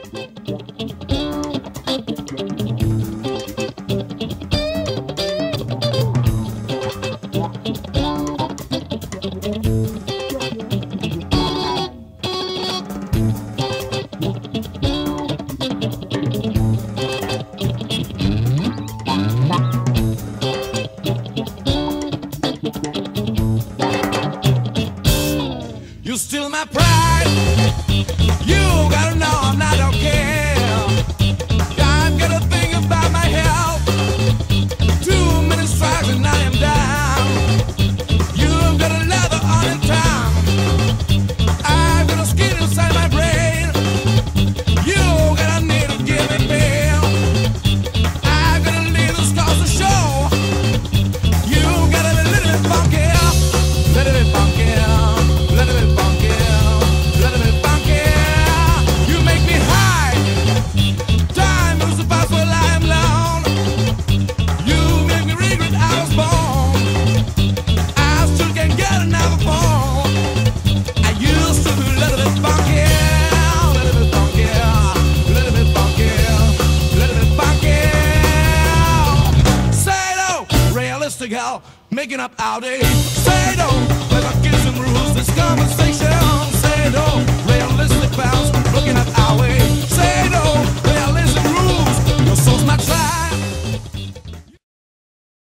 You steal my pride. You gotta know I'm not okay. I've got to think about my health. Too many strikes and I am down. You've got a leather on in town. I've got a skin inside my brain. You got a need to give me pain. I've got a little scars to show. You got a little bit funky, little bit funky, little bit funky, little bit funky. You make me high. Time moves fast while I am alone. You make me regret I was born. I still can't get another phone. I used to be a little bit funky, little bit funky, little bit funky, little bit funky. Say no, realistic hell, making up our day. Say no.